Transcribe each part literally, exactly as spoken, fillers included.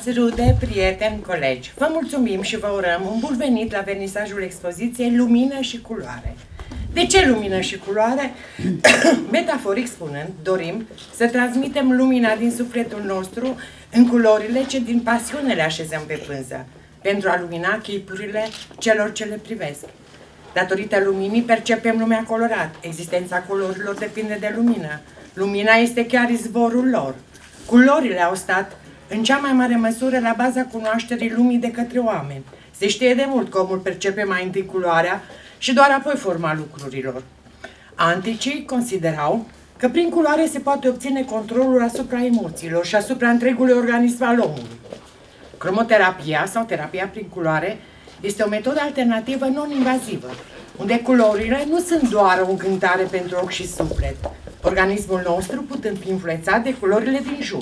Invitați, rude, prieteni, colegi, vă mulțumim și vă urăm un bun venit la vernisajul expoziției Lumină și Culoare. De ce lumină și culoare? Metaforic spunând, dorim să transmitem lumina din sufletul nostru în culorile ce din pasiune le așezăm pe pânză, pentru a lumina chipurile celor ce le privesc. Datorită luminii percepem lumea colorat. Existența culorilor depinde de lumină. Lumina este chiar izvorul lor. Culorile au stat în cea mai mare măsură la baza cunoașterii lumii de către oameni. Se știe de mult că omul percepe mai întâi culoarea și doar apoi forma lucrurilor. Anticii considerau că prin culoare se poate obține controlul asupra emoțiilor și asupra întregului organism al omului. Cromoterapia sau terapia prin culoare este o metodă alternativă non-invazivă, unde culorile nu sunt doar o încântare pentru ochi și suflet, organismul nostru putând fi influențat de culorile din jur.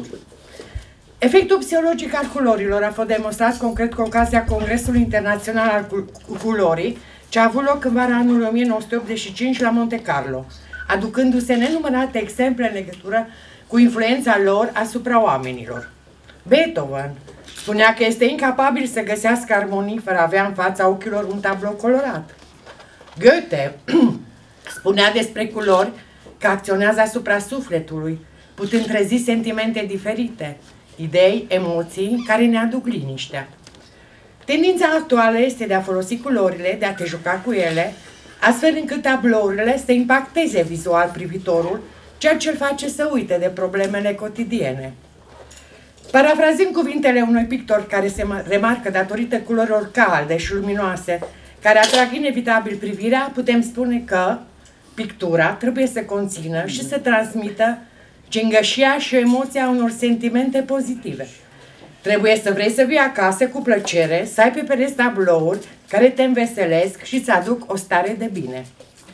Efectul psihologic al culorilor a fost demonstrat concret cu ocazia Congresului Internațional al Culorii, ce a avut loc în vara anului o mie nouă sute optzeci și cinci la Monte Carlo, aducându-se nenumărate exemple în legătură cu influența lor asupra oamenilor. Beethoven spunea că este incapabil să găsească armonii fără a avea în fața ochilor un tablou colorat. Goethe spunea despre culori că acționează asupra sufletului, putând trezi sentimente diferite, idei, emoții care ne aduc liniștea. Tendința actuală este de a folosi culorile, de a te juca cu ele, astfel încât tablourile să impacteze vizual privitorul, ceea ce îl face să uite de problemele cotidiene. Parafrazând cuvintele unui pictor care se remarcă datorită culorilor calde și luminoase, care atrag inevitabil privirea, putem spune că pictura trebuie să conțină și să transmită gingășia și emoția unor sentimente pozitive. Trebuie să vrei să vii acasă cu plăcere, să ai pe pereți tablouri care te înveselesc și să aduc o stare de bine.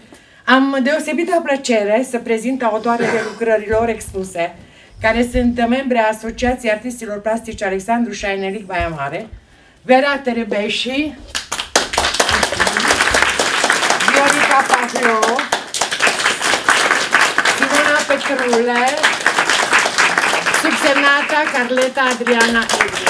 Am deosebită plăcere să prezint autoarele lucrărilor expuse, care sunt membre a Asociației Artistilor Plastici Alexandru și Ainelic Baia Mare, Vera Terebeși, Viorica Pavlo, Simona Petrule, subsemnata Carleta Adriana Edria.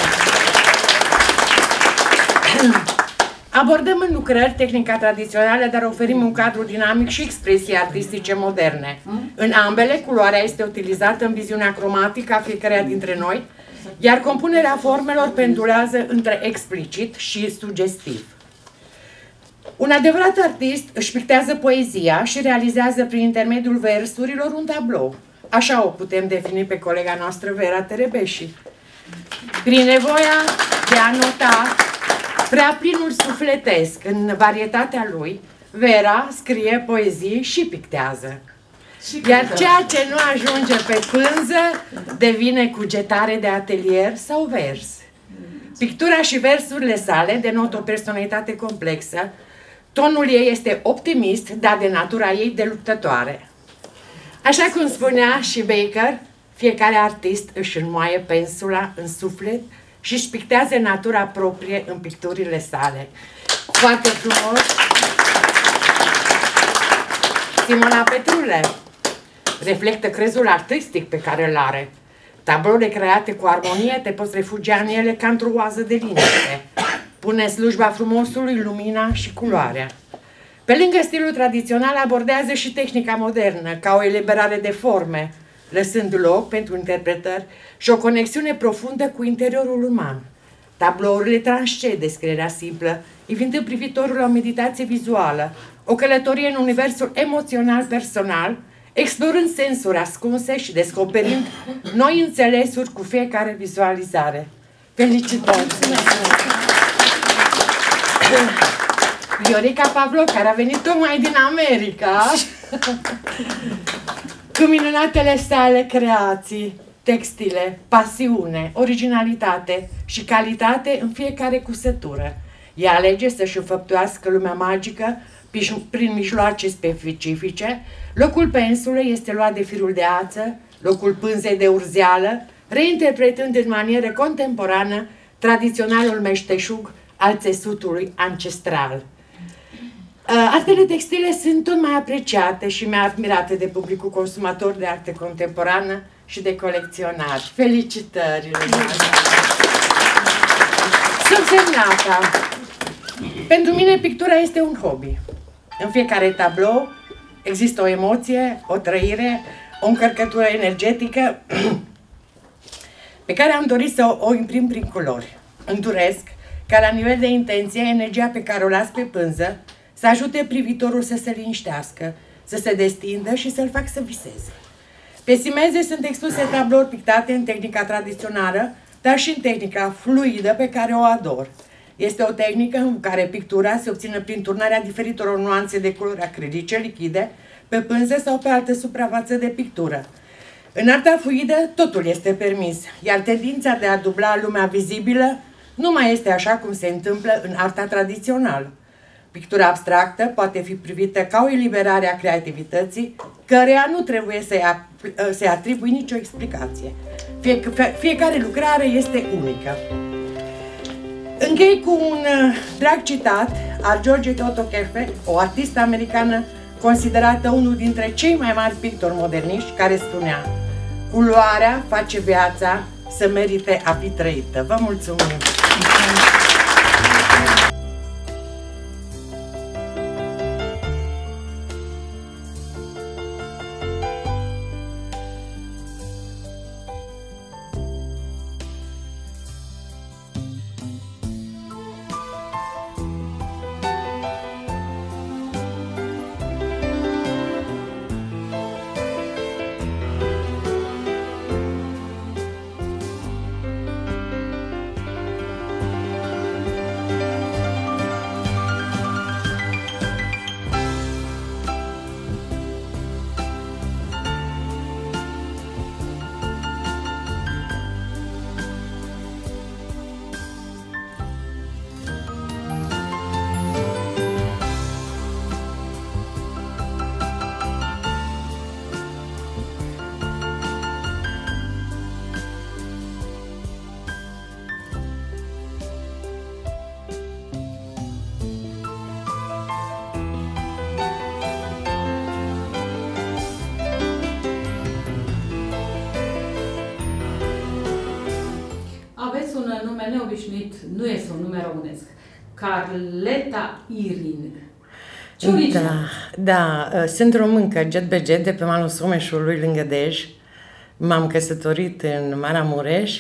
Abordăm în lucrări tehnica tradițională, dar oferim un cadru dinamic și expresii artistice moderne. În ambele, culoarea este utilizată în viziunea cromatică a fiecăreia dintre noi, iar compunerea formelor pendulează între explicit și sugestiv. Un adevărat artist își pictează poezia și realizează prin intermediul versurilor un tablou. Așa o putem defini pe colega noastră Vera Terebeși. Prin nevoia de a nota prea plinul sufletesc în varietatea lui, Vera scrie poezii și pictează. Iar ceea ce nu ajunge pe pânză devine cugetare de atelier sau vers. Pictura și versurile sale denotă o personalitate complexă. Tonul ei este optimist, dar de natura ei de luptătoare. Așa cum spunea și Baker, fiecare artist își înmoaie pensula în suflet și își pictează natura proprie în picturile sale. Foarte frumos! Simona Petrule reflectă crezul artistic pe care îl are. Tablourile create cu armonie te poți refugia în ele ca într-o oază de liniște. Pune în slujba frumosului lumina și culoarea. Pe lângă stilul tradițional abordează și tehnica modernă, ca o eliberare de forme, lăsând loc pentru interpretări și o conexiune profundă cu interiorul uman. Tablourile transced descrierea simplă, invitând privitorul la o meditație vizuală, o călătorie în universul emoțional personal, explorând sensuri ascunse și descoperind noi înțelesuri cu fiecare vizualizare. Felicitări! Viorica Pavlo, care a venit tocmai din America, cu minunatele sale creații, textile, pasiune, originalitate și calitate în fiecare cusătură. Ea alege să-și înfăptuiască lumea magică prin mijloace specifice. Locul pensulei este luat de firul de ață, locul pânzei de urzeală, reinterpretând în manieră contemporană tradiționalul meșteșug al țesutului ancestral. Artele textile sunt tot mai apreciate și mai admirate de publicul consumator de arte contemporană și de colecționari. Felicitări! Însemnata. Pentru mine pictura este un hobby. În fiecare tablou există o emoție, o trăire, o încărcătură energetică pe care am dorit să o, o imprim prin culori. Îmi doresc ca la nivel de intenție, energia pe care o las pe pânză să ajute privitorul să se liniștească, să se destindă și să-l fac să viseze. Pe simeze sunt expuse tablouri pictate în tehnica tradițională, dar și în tehnica fluidă pe care o ador. Este o tehnică în care pictura se obține prin turnarea diferitor nuanțe de culori acrilice, lichide, pe pânză sau pe altă suprafață de pictură. În arta fluidă totul este permis, iar tendința de a dubla lumea vizibilă nu mai este așa cum se întâmplă în arta tradițională. Pictura abstractă poate fi privită ca o eliberare a creativității, căreia nu trebuie să-i atribui nicio explicație. Fie, fiecare lucrare este unică. Închei cu un drag citat al George Totokefe, o artistă americană considerată unul dintre cei mai mari pictori moderniști, care spunea: culoarea face viața să merite a fi trăită. Vă mulțumim! Nume neobișnuit, nu este un nume românesc. Carleta Irin. Ce origine? Da, da, sunt româncă, jet be jet, de pe malul Someșului, lângă Dej. M-am căsătorit în Maramureș.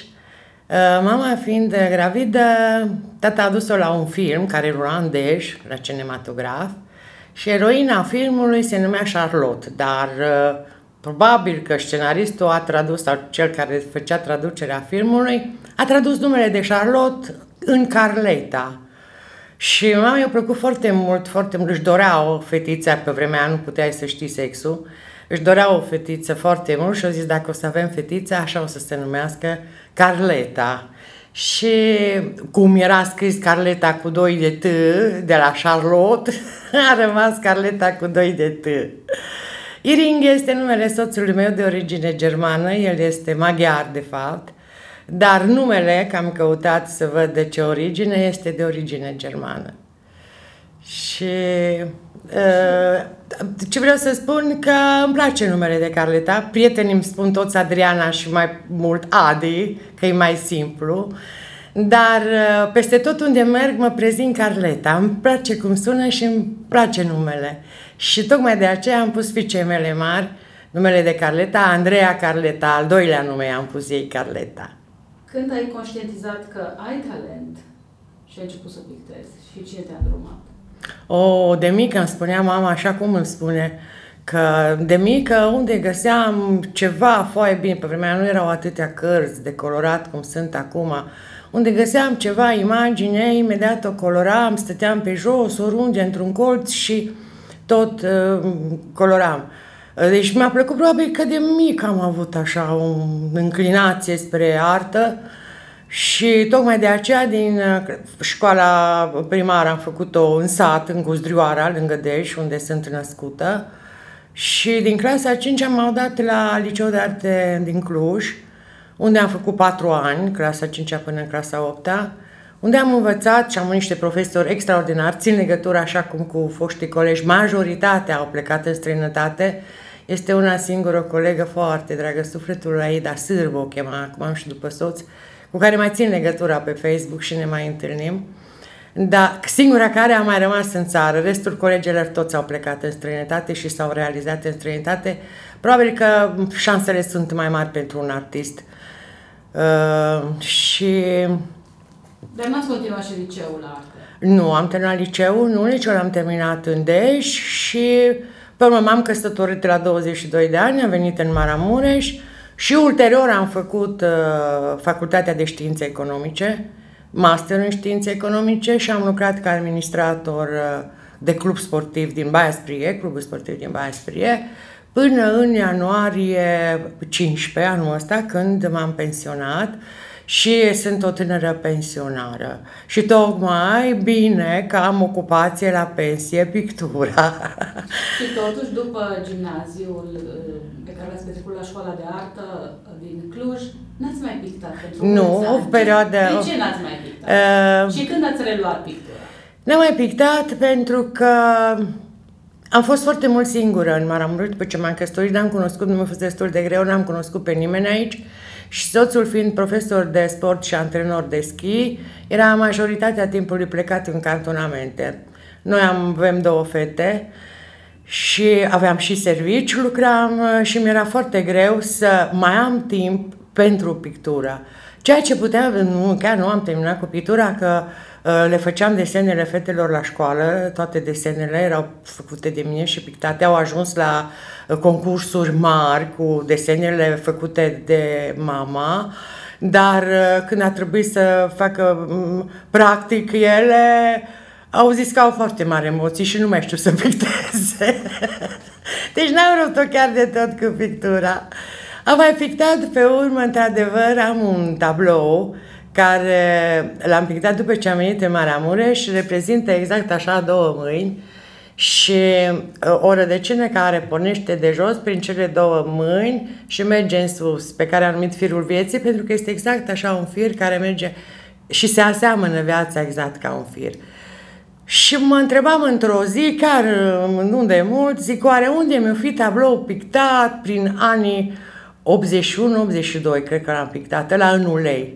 Mama fiind gravidă, tata a dus-o la un film care rula în Dej, la cinematograf, și eroina filmului se numea Charlotte, dar probabil că scenaristul a tradus, sau cel care făcea traducerea filmului, a tradus numele de Charlotte în Carleta. Și mama mi-a plăcut foarte mult, foarte mult. Își dorea o fetiță, pe vremea aia nu puteai să știi sexul, își dorea o fetiță foarte mult și a zis: dacă o să avem fetiță, așa o să se numească Carleta. Și cum era scris Carleta cu doi de T, de la Charlotte, a rămas Carleta cu doi de T. Iring este numele soțului meu, de origine germană, el este maghiar de fapt, dar numele, că am căutat să văd de ce origine, este de origine germană. Și uh, ce vreau să spun, că îmi place numele de Carleta, prietenii îmi spun toți Adriana și mai mult Adi, că e mai simplu, dar uh, peste tot unde merg mă prezint Carleta, îmi place cum sună și îmi place numele. Și tocmai de aceea am pus fiicei mele mari numele de Carleta, Andreea Carleta, al doilea nume am pus ei Carleta. Când ai conștientizat că ai talent și ai început să pictezi și cine te-a îndrumat? O, de mică îmi spunea mama, așa cum îmi spune, că de mică unde găseam ceva foaie bine, pe vremea nu erau atâtea cărți de colorat cum sunt acum, unde găseam ceva imagine, imediat o coloram, stăteam pe jos, oriunde, într-un colț și tot uh, coloram. Deci mi-a plăcut, probabil că de mic am avut așa o înclinație spre artă și tocmai de aceea din școala primară am făcut-o în sat, în Guzdrioara, lângă Dej, unde sunt născută, și din clasa a cincea m-au dat la Liceul de Arte din Cluj, unde am făcut patru ani, clasa a cincea până în clasa a opta, unde am învățat și am niște profesori extraordinari, țin legătura așa cum cu foștii colegi, majoritatea au plecat în străinătate. Este una singură, o colegă foarte dragă sufletului, Aida Sârbu o chema acum și după soț, cu care mai țin legătura pe Facebook și ne mai întâlnim. Dar singura care a mai rămas în țară, restul colegilor toți au plecat în străinătate și s-au realizat în străinătate. Probabil că șansele sunt mai mari pentru un artist. Uh, și... Dar n-ați continuat și liceul la arte? Nu, am terminat liceul, nu, liceul am terminat în Dej și pe urmă m-am căsătorit la douăzeci și doi de ani, am venit în Maramureș și ulterior am făcut uh, Facultatea de Științe Economice, master în științe economice și am lucrat ca administrator de club sportiv din Baia Sprie, clubul sportiv din Baia Sprie, până în ianuarie cincisprezece, anul ăsta, când m-am pensionat și sunt o tânără pensionară. Și tocmai bine că am ocupație la pensie, pictura. Și totuși, după gimnaziul pe care l-ați petrecut la Școala de Artă din Cluj, n-ați mai pictat pentru Nu, o perioadă... De ce n-ați mai pictat? Uh, și când ați reluat pictura? N-am mai pictat pentru că am fost foarte mult singură în Maramureș după ce m-am căsătorit, n-am cunoscut, nu mi-a fost destul de greu, n-am cunoscut pe nimeni aici. Și soțul fiind profesor de sport și antrenor de schi, era majoritatea timpului plecat în cantonamente. Noi am, avem două fete și aveam și servici, lucram și mi-era foarte greu să mai am timp pentru pictura. Ceea ce puteam, nu, chiar nu am terminat cu pictura, că uh, le făceam desenele fetelor la școală, toate desenele erau făcute de mine și pictate, au ajuns la uh, concursuri mari cu desenele făcute de mama, dar uh, când a trebuit să facă um, practic ele, au zis că au foarte mari emoții și nu mai știu să picteze. Deci n-am vrut-o chiar de tot cu pictura. Am mai pictat pe urmă, într-adevăr, am un tablou care l-am pictat după ce am venit în Maramureș și reprezintă exact așa două mâini și o rădăcină care pornește de jos prin cele două mâini și merge în sus, pe care am numit firul vieții, pentru că este exact așa un fir care merge și se aseamănă viața exact ca un fir. Și mă întrebam într-o zi, chiar nu de mult, zic, oare unde mi-o fi tablou pictat prin anii optzeci și unu optzeci și doi, cred că l-am pictat, ăla în ulei.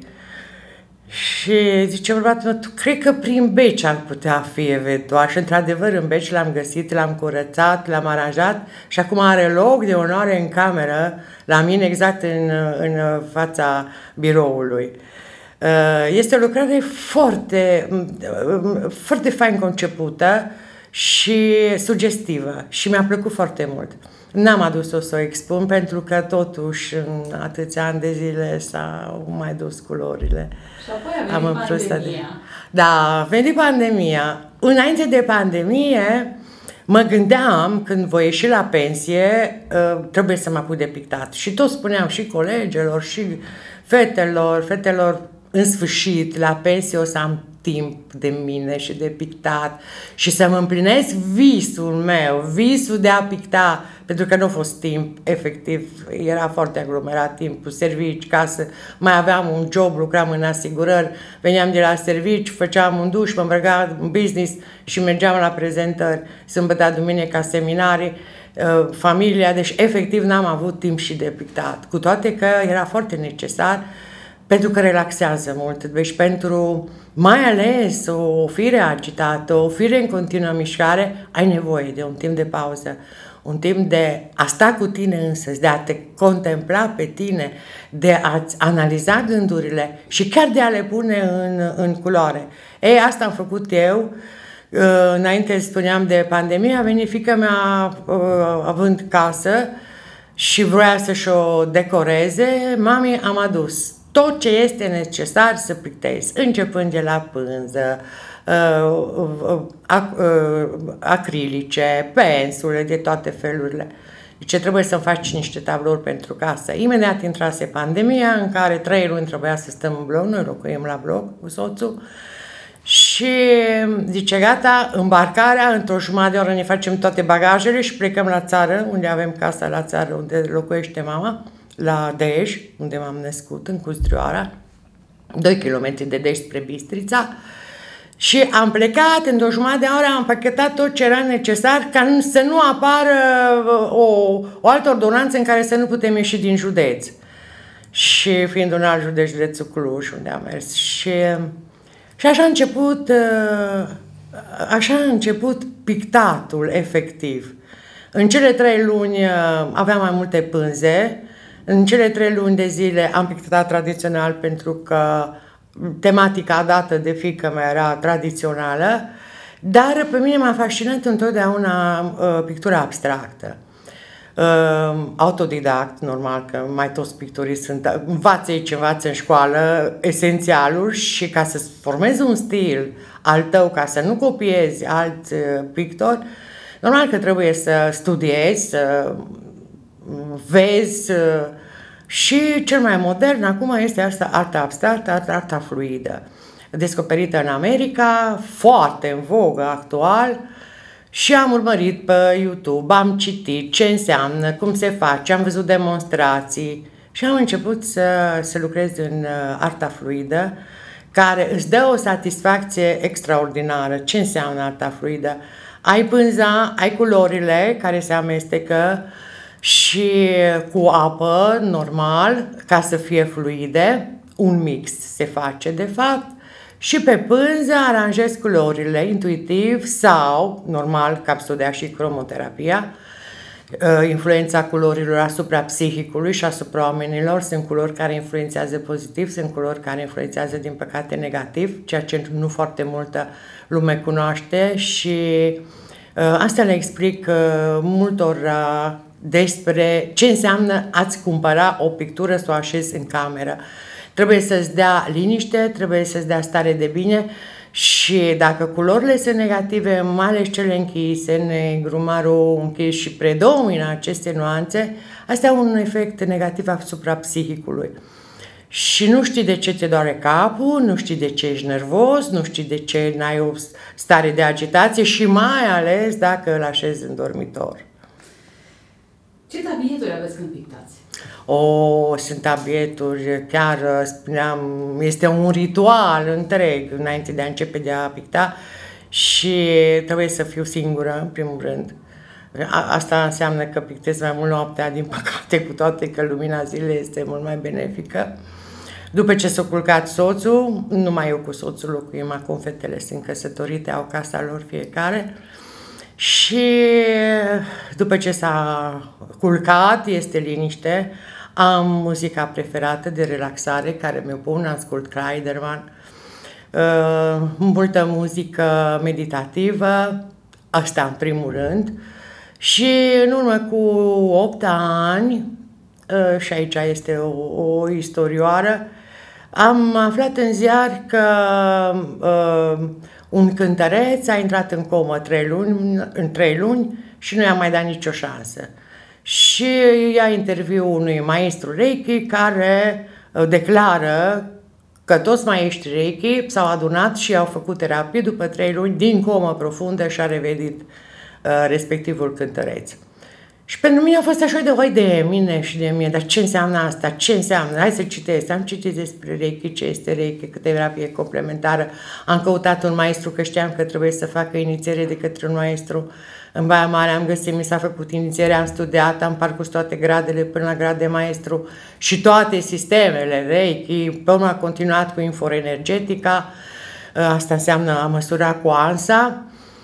Și zice bărbatul meu, tu cred că prin Beci ar putea fi eventual. Și într-adevăr în Beci l-am găsit, l-am curățat, l-am aranjat și acum are loc de onoare în cameră, la mine exact în, în fața biroului. Este o lucrare foarte, foarte fain concepută și sugestivă și mi-a plăcut foarte mult. N-am adus-o să o expun pentru că totuși în atâția ani de zile s-au mai dus culorile. Și apoi a venit pandemia. De... Da, a venit pandemia. Înainte de pandemie mă gândeam, când voi ieși la pensie, trebuie să mă apuc de pictat. Și tot spuneam și colegilor și fetelor, fetelor, în sfârșit, la pensie o să am timp de mine și de pictat și să-mi împlinesc visul meu, visul de a picta, pentru că nu a fost timp, efectiv, era foarte aglomerat timpul, servici, casă, mai aveam un job, lucram în asigurări, veneam de la servici, făceam un duș, mă îmbrăcam în business și mergeam la prezentări, sâmbătă, duminica, seminarii, familia, deci efectiv n-am avut timp și de pictat, cu toate că era foarte necesar, pentru că relaxează mult, deci pentru, mai ales o fire agitată, o fire în continuă mișcare, ai nevoie de un timp de pauză, un timp de a sta cu tine însăți, de a te contempla pe tine, de a-ți analiza gândurile și chiar de a le pune în, în culoare. Ei, asta am făcut eu. Înainte spuneam de pandemie, a venit fiica mea având casă și vrea să-și o decoreze. Mami, am adus tot ce este necesar să pictezi, începând de la pânză, acrilice, pensule de toate felurile. Deci trebuie să-mi faci niște tablouri pentru casă. Imediat intrase pandemia, în care trei luni trebuia să stăm în bloc, noi locuim la bloc cu soțul, și zice, gata, îmbarcarea, într-o jumătate de oră ne facem toate bagajele și plecăm la țară, unde avem casa la țară, unde locuiește mama, la Dej, unde m-am născut, în Custrioara, doi kilometri de Dej spre Bistrița, și am plecat, într-o jumătate de oră am pachetat tot ce era necesar ca să nu apară o, o altă ordonanță în care să nu putem ieși din județ. și fiind un alt județ, județul Cluj, unde am mers. Și, și așa a început, așa a început pictatul, efectiv. În cele trei luni aveam mai multe pânze, în cele trei luni de zile am pictat tradițional pentru că tematica dată de fiică mea era tradițională, dar pe mine m-a fascinat întotdeauna uh, pictura abstractă. Uh, autodidact, normal că mai toți pictorii sunt, învață ei ce învață în școală, esențialul, și ca să formezi un stil al tău, ca să nu copiezi alt uh, pictor, normal că trebuie să studiezi, să vezi uh, și cel mai modern acum este asta, arta abstractă, arta, arta fluidă, descoperită în America, foarte în vogă actual, și am urmărit pe YouTube, am citit ce înseamnă, cum se face, am văzut demonstrații și am început să, să lucrez în arta fluidă, care îți dă o satisfacție extraordinară. Ce înseamnă arta fluidă? Ai pânza, ai culorile care se amestecă și cu apă, normal, ca să fie fluide, un mix se face de fapt, și pe pânză aranjezi culorile intuitiv sau, normal, capsodea și cromoterapia, influența culorilor asupra psihicului și asupra oamenilor. Sunt culori care influențează pozitiv, sunt culori care influențează, din păcate, negativ, ceea ce nu foarte multă lume cunoaște, și asta le explic multor despre ce înseamnă a-ți cumpăra o pictură să o așezi în cameră. Trebuie să-ți dea liniște, trebuie să-ți dea stare de bine, și dacă culorile sunt negative, mai ales cele închise, negru, maro, închis, și predomină aceste nuanțe, astea au un efect negativ asupra psihicului. Și nu știi de ce te doare capul, nu știi de ce ești nervos, nu știi de ce n-ai o stare de agitație, și mai ales dacă îl așezi în dormitor. Ce tabieturi aveți când pictați? O, sunt tabieturi, chiar spuneam, este un ritual întreg înainte de a începe de a picta, și trebuie să fiu singură, în primul rând. Asta înseamnă că pictez mai mult noaptea, din păcate, cu toate că lumina zilei este mult mai benefică. După ce s-a culcat soțul, numai eu cu soțul locuim acum, fetele sunt căsătorite, au casa lor fiecare. Și după ce s-a culcat, este liniște, am muzica preferată de relaxare care mi-o pun, ascult Kleiderman, uh, multă muzică meditativă, asta în primul rând. Și în urmă cu opt ani, uh, și aici este o, o istorioară, am aflat în ziar că uh, un cântăreț a intrat în comă trei luni, în trei luni și nu i-a mai dat nicio șansă. Și ia interviu unui maestru Reiki care declară că toți maestrii Reiki s-au adunat și au făcut terapie după trei luni din comă profundă și a revenit uh, respectivul cântăreț. Și pentru mine a fost așa de oi de mine și de mine, dar ce înseamnă asta, ce înseamnă, hai să citesc, am citit despre Reiki, ce este Reiki, câte terapie complementară, am căutat un maestru că știam că trebuie să facă inițiere de către un maestru. În Baia Mare am găsit, mi s-a făcut inițiere, am studiat, am parcurs toate gradele până la grad de maestru și toate sistemele Reiki, pe urmă a continuat cu inforenergetica, asta înseamnă a măsura cu ANSA.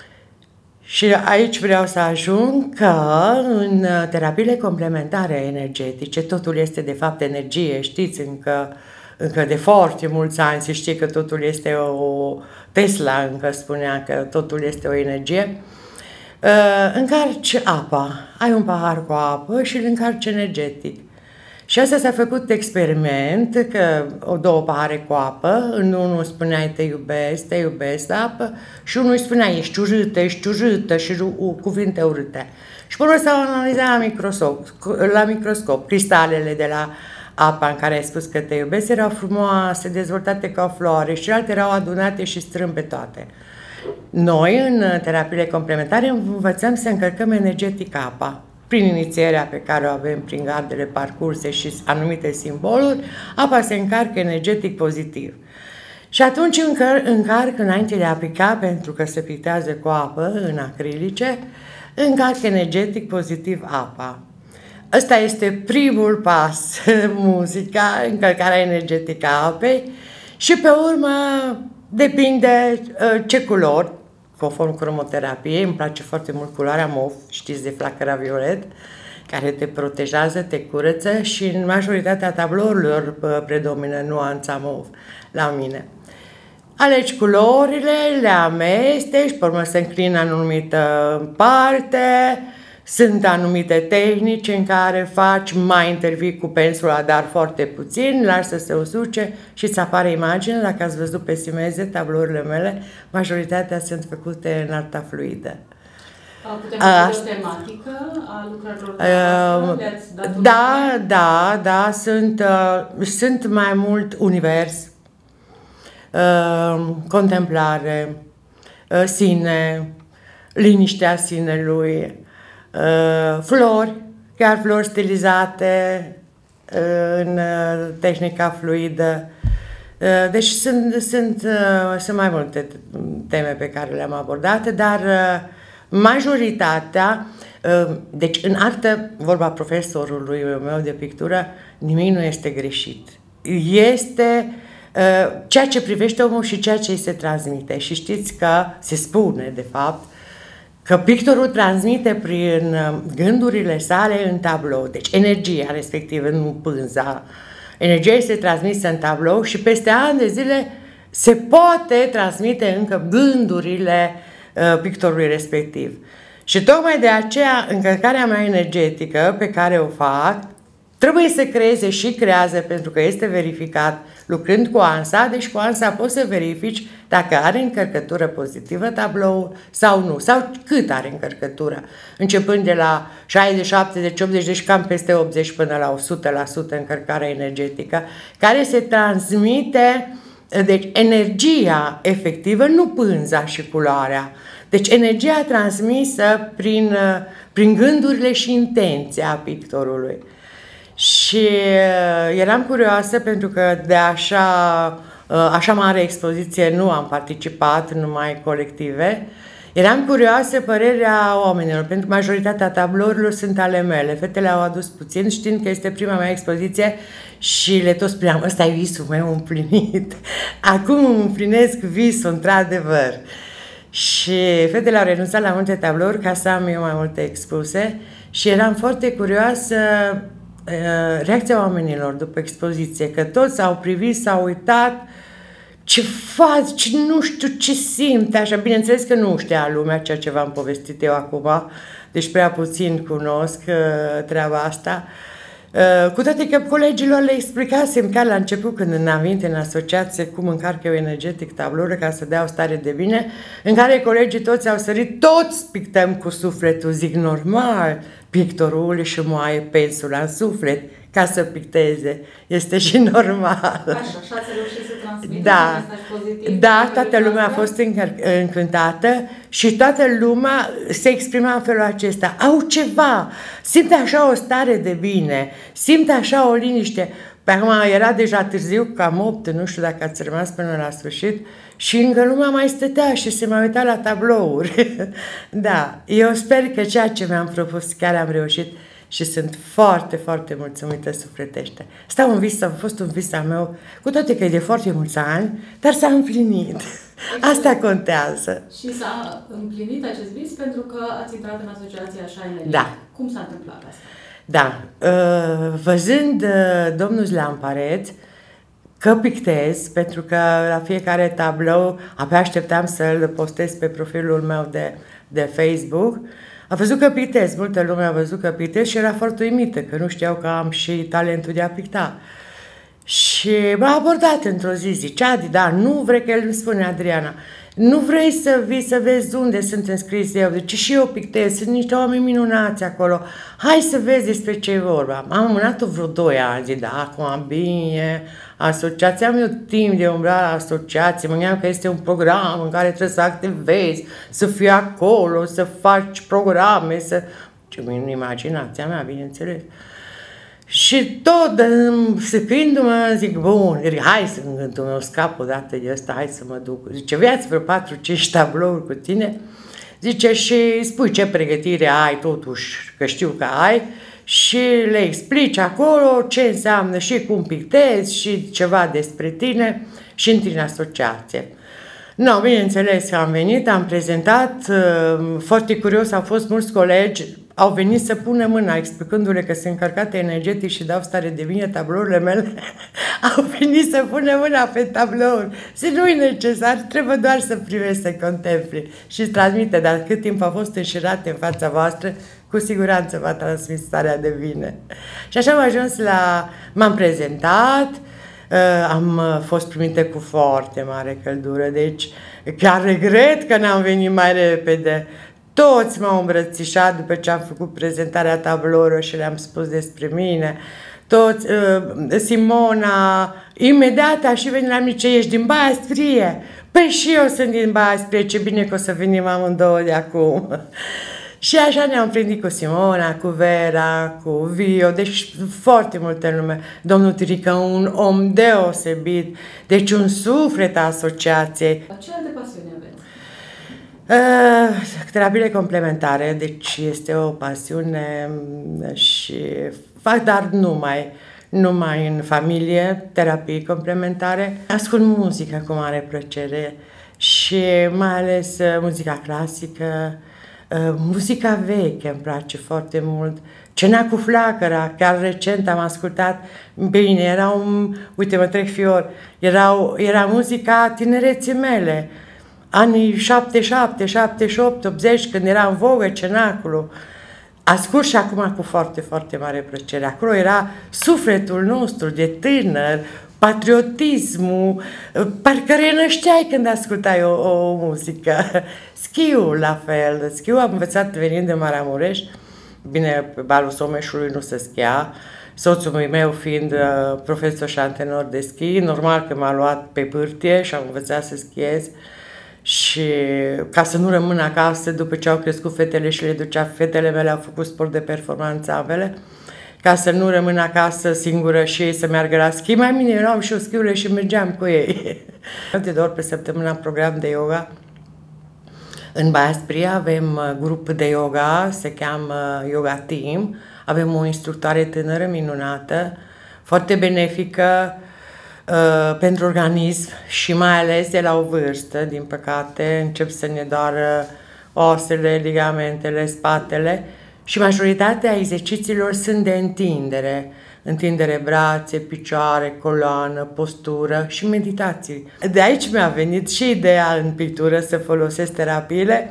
Și aici vreau să ajung că în terapiile complementare energetice totul este de fapt energie, știți, încă, încă de foarte mulți ani se știe că totul este o Tesla, încă spunea că totul este o energie. Încarci apa, ai un pahar cu apă și îl încarci energetic. Și asta s-a făcut experiment, că o două pahare cu apă, în unul spuneai te iubesc, te iubesc la apă, și unul îi spunea ești urâtă, ești urâtă și cuvinte urâte. Și până s-au analizat la microscop, la microscop, cristalele de la apa în care ai spus că te iubesc erau frumoase, dezvoltate ca o floare, și alte erau adunate și strâmbe toate. Noi, în terapiile complementare, învățăm să încărcăm energetic apa. Prin inițierea pe care o avem prin gardele parcurse și anumite simboluri, apa se încarcă energetic pozitiv. Și atunci încar încarc înainte de a pica, pentru că se pictează cu apă în acrilice, încarc energetic pozitiv apa. ăsta este primul pas, muzica, încălcarea energetică a apei și pe urmă depinde ce culori, conform cromoterapiei, îmi place foarte mult culoarea mov, știți, de flacăra violet, care te protejează, te curăță și în majoritatea tablourilor predomină nuanța mov la mine. Alegi culorile, le amesteci, pe urmă se înclină în anumită parte, sunt anumite tehnici în care faci, mai intervii cu pensula, dar foarte puțin, lași să se usuce și îți apare imagine. Dacă ați văzut pe Simeze, tablourile mele, majoritatea sunt făcute în arta fluidă. Putem face o tematică a lucrărilor uh, Da, da, da, sunt, uh, sunt mai mult univers, uh, contemplare, uh, sine, liniștea sinelui, uh, flori, chiar flori stilizate uh, în uh, tehnica fluidă. Uh, deci sunt, sunt, uh, sunt mai multe teme pe care le-am abordate, dar uh, majoritatea, deci în artă, vorba profesorului meu de pictură, nimic nu este greșit. Este ceea ce privește omul și ceea ce îi se transmite. Și știți că se spune, de fapt, că pictorul transmite prin gândurile sale în tablou. Deci energia respectivă, nu pânza. Energia este transmisă în tablou și peste ani de zile se poate transmite încă gândurile pictorului respectiv. Și tocmai de aceea încărcarea mea energetică pe care o fac trebuie să creeze și creează, pentru că este verificat lucrând cu ANSA. Deci cu ANSA poți să verifici dacă are încărcătură pozitivă tabloul sau nu, sau cât are încărcătură, începând de la șaizeci, șaptezeci, optzeci, deci cam peste optzeci până la o sută la sută încărcarea energetică, care se transmite. Deci energia efectivă, nu pânza și culoarea. Deci energia transmisă prin, prin gândurile și intenția pictorului. Și eram curioasă pentru că de așa, așa mare expoziție nu am participat, numai colective. Eram curioasă părerea oamenilor, pentru că majoritatea tablourilor sunt ale mele. Fetele au adus puțin, știind că este prima mea expoziție și le tot spuneam, ăsta e visul meu împlinit. Acum îmi împlinesc visul, într-adevăr. Și fetele au renunțat la multe tablouri ca să am eu mai multe expuse și eram foarte curioasă uh, reacția oamenilor după expoziție, că toți au privit, s-au uitat, ce faci, ce, nu știu ce simte, așa, bineînțeles că nu știa lumea ceea ce v-am povestit eu acum, deci prea puțin cunosc uh, treaba asta, uh, cu toate că colegilor le explicasem chiar la început, când am venit în asociație, cum încarc eu energetic tablourile ca să dea o stare de bine, în care colegii toți au sărit, toți pictăm cu sufletul, zic normal, pictorul și moaie pensula în suflet, ca să picteze. Este și normal. Așa, așa ați reușit să transmiteți da. un mesaj pozitiv. Da, toată lumea a fost încântată și toată lumea se exprima în felul acesta. Au ceva, simte așa o stare de bine, simte așa o liniște. Pe acum era deja târziu, cam opt, nu știu dacă ați rămas până la sfârșit, și încă lumea mai stătea și se mai uita la tablouri. Da, eu sper că ceea ce mi-am propus chiar am reușit și sunt foarte, foarte mulțumită sufletește. Asta un vis, a fost un vis al meu, cu toate că e de foarte mulți ani, dar s-a împlinit. Asta contează. Și s-a împlinit acest vis pentru că ați intrat în asociația Shine. Da. Cum s-a întâmplat asta? Da. Văzând domnul Zlamparet că pictez, pentru că la fiecare tablou abia așteptam să-l postez pe profilul meu de, de Facebook, a văzut că pictez, multă lume a văzut că pictez și era foarte uimită, că nu știau că am și talentul de a picta. Și m-a abordat într-o zi, zice, Adi, da, nu vrei, că el îmi spune Adriana, nu vrei să vii să vezi unde sunt înscris eu, deci și eu pictez, sunt niște oameni minunați acolo, hai să vezi despre ce e vorba. Am amânat-o vreo doi ani, zic, da, acum bine, asociația, am eu timp de umbra la asociație, mă gândeam că este un program în care trebuie să activezi, să fii acolo, să faci programe, să... Ce în imaginația mea, bineînțeles. Și tot, săpindu-mă, zic, bun, hai să în gândul meu scap odată de ăsta, hai să mă duc. Zice, vei vreo patru cinci tablouri cu tine? zice, și spui ce pregătire ai totuși, că știu că ai, și le explici acolo ce înseamnă și cum pictezi și ceva despre tine și intri în asociație. No, bineînțeles că am venit, am prezentat, foarte curios, au fost mulți colegi, au venit să pună mâna, explicându-le că sunt încărcate energetic și dau stare de bine tablourile mele, au venit să pună mâna pe tablouri. Și nu e necesar, trebuie doar să privești, să contempli și transmite, dar cât timp a fost înșirate în fața voastră, cu siguranță v-a transmis starea de bine. Și așa am ajuns la... m-am prezentat, am fost primită cu foarte mare căldură, deci chiar regret că n-am venit mai repede. Toți m-au îmbrățișat după ce am făcut prezentarea tablourilor și le-am spus despre mine. Toți, Simona, imediat a și venit la mine, ce ești din Baia Sprie? Păi și eu sunt din Baia Sprie, ce bine că o să venim amândouă de acum. Și așa ne-am prindit cu Simona, cu Vera, cu Vio, deci foarte multe lume. Domnul Tirică, un om deosebit, deci un suflet a asociației. Ce alte pasiuni aveți? Uh, terapiile complementare, deci este o pasiune și fac, dar numai, numai în familie, terapii complementare. Ascult muzică cu mare plăcere și mai ales muzica clasică. Uh, muzica veche îmi place foarte mult. Cena cu flacăra, chiar recent am ascultat, bine, era un, uite, mă trec fior, erau, era muzica tinereții mele, anii șaptezeci și șapte, șaptezeci și opt, optzeci, când era în vogă cenacul. Ascult și acum cu foarte, foarte mare plăcere. Acolo era sufletul nostru de tânăr, patriotismul, parcă renășteai când ascultai o, o muzică. Schiul la fel, schiul am învățat venind de Maramureș, bine, pe balul Someșului nu se schia, soțul meu fiind uh, profesor și antenor de schi, normal că m-a luat pe pârtie și am învățat să schiez și ca să nu rămân acasă după ce au crescut fetele și le ducea, fetele mele au făcut sport de performanță ambele, ca să nu rămân acasă singură și ei să meargă la schi. Mai bine eram și eu schiurile și mergeam cu ei. De două ori pe săptămână am program de yoga. În Baia Sprie avem grup de yoga, se cheamă Yoga Team. Avem o instructoare tânără minunată, foarte benefică uh, pentru organism și mai ales de la o vârstă, din păcate, încep să ne doară osele, ligamentele, spatele. Și majoritatea exercițiilor sunt de întindere. Întindere brațe, picioare, coloană, postură și meditații. De aici mi-a venit și ideea în pictură să folosesc terapiile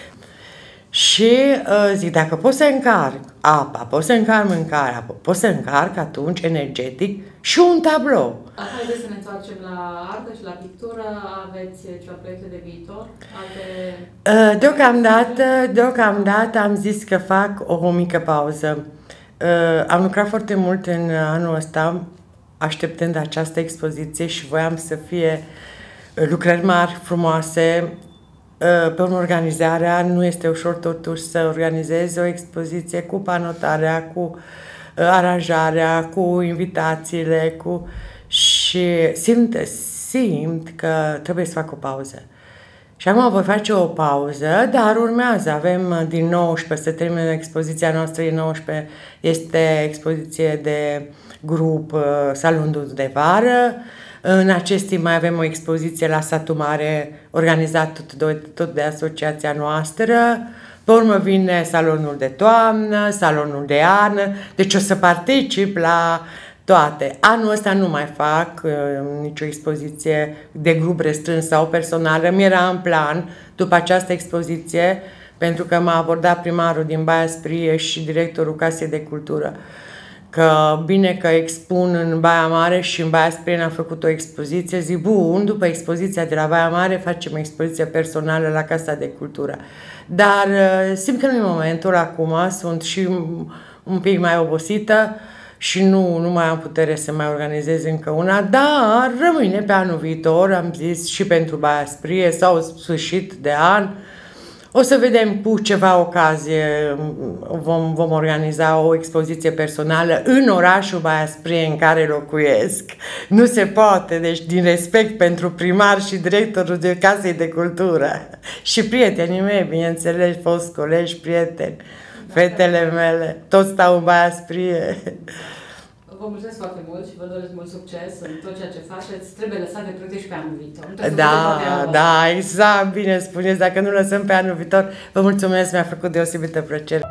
și uh, zic, dacă pot să încarc apa, pot să încarc mâncarea, pot să încarc atunci energetic și un tablou. Haideți să ne întoarcem la artă și la pictură. Aveți ceva proiecte de viitor? Alte... Uh, deocamdată, deocamdată am zis că fac o mică pauză. Uh, am lucrat foarte mult în anul ăsta, așteptând această expoziție și voiam să fie lucrări mari, frumoase. Uh, pe urmă, organizarea nu este ușor totuși să organizezi o expoziție cu panotarea, cu uh, aranjarea, cu invitațiile, cu... și simt, simt că trebuie să fac o pauză. Și acum voi face o pauză, dar urmează. Avem din nouăsprezece, se termină expoziția noastră, din nouăsprezece este expoziție de grup Salonul de Vară. În acest timp mai avem o expoziție la Satul Mare, organizat tot, tot de asociația noastră. Pe urmă vine Salonul de Toamnă, Salonul de Iarnă, deci o să particip la toate. Anul ăsta nu mai fac uh, nicio expoziție de grup restrâns sau personală. Mi-era în plan, după această expoziție, pentru că m-a abordat primarul din Baia Sprie și directorul Casei de Cultură, că bine că expun în Baia Mare și în Baia Sprie am făcut o expoziție. Zic, bun, după expoziția de la Baia Mare facem o expoziție personală la Casa de Cultură. Dar uh, simt că nu e momentul acum, sunt și un pic mai obosită, și nu, nu mai am putere să mai organizez încă una, dar rămâne pe anul viitor, am zis, și pentru Baia Sprie sau sfârșit de an, O să vedem cu ceva ocazie, vom, vom organiza o expoziție personală în orașul Baia Sprie în care locuiesc. Nu se poate, deci din respect pentru primar și directorul de Casei de Cultură și prietenii mei, bineînțeles, fost colegi, prieteni, fetele mele, toți stau în Baia Sprie. Vă mulțumesc foarte mult și vă doresc mult succes în tot ceea ce faceți. Trebuie lăsat de proiecte și pe anul viitor. Da, da, exact, bine spuneți. Dacă nu lăsăm pe anul viitor, vă mulțumesc, mi-a făcut deosebită plăcere.